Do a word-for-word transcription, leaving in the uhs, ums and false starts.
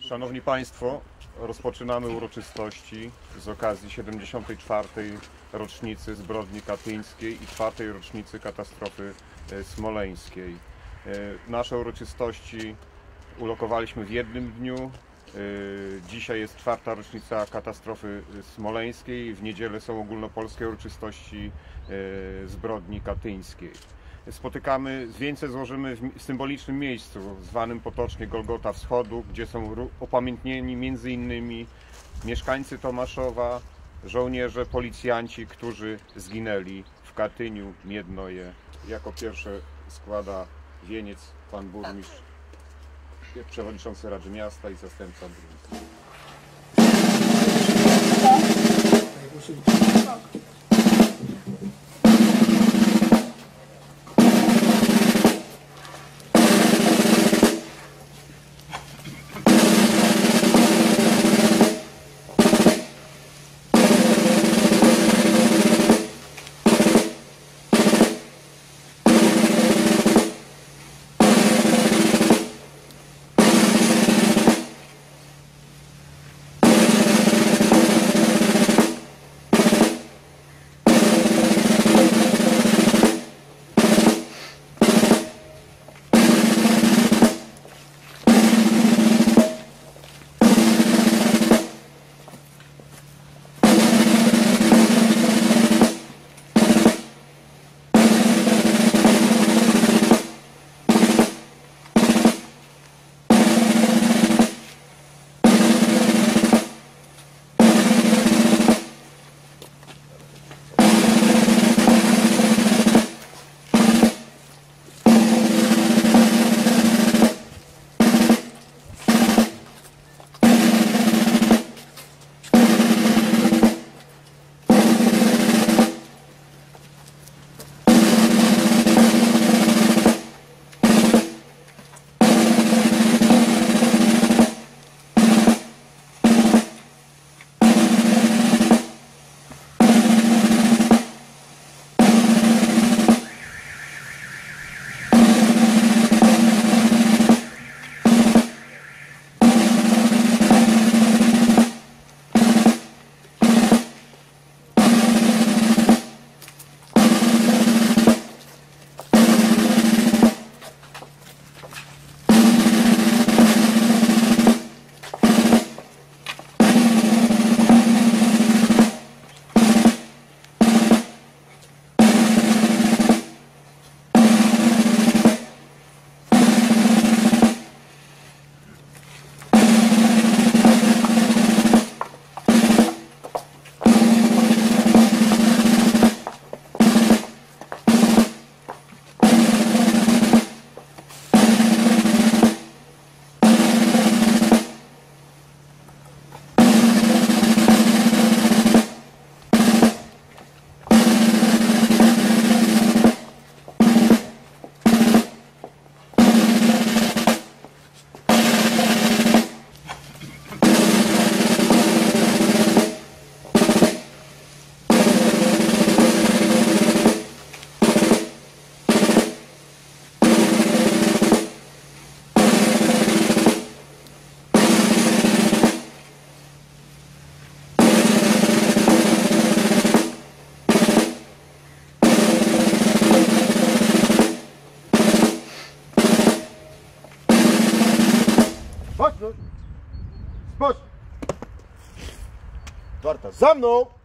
Szanowni Państwo, rozpoczynamy uroczystości z okazji siedemdziesiątej czwartej rocznicy zbrodni katyńskiej i czwartej rocznicy katastrofy smoleńskiej. Nasze uroczystości ulokowaliśmy w jednym dniu. Dzisiaj jest czwarta rocznica katastrofy smoleńskiej. W niedzielę są ogólnopolskie uroczystości zbrodni katyńskiej. Spotykamy, wieńce złożymy w symbolicznym miejscu, zwanym potocznie Golgota Wschodu, gdzie są upamiętnieni między innymi mieszkańcy Tomaszowa, żołnierze, policjanci, którzy zginęli w Katyniu, Miednoje. Jako pierwszy składa wieniec pan burmistrz, przewodniczący Rady Miasta i zastępca burmistrza. Spójrz! Spójrz! Czwarta, za mną!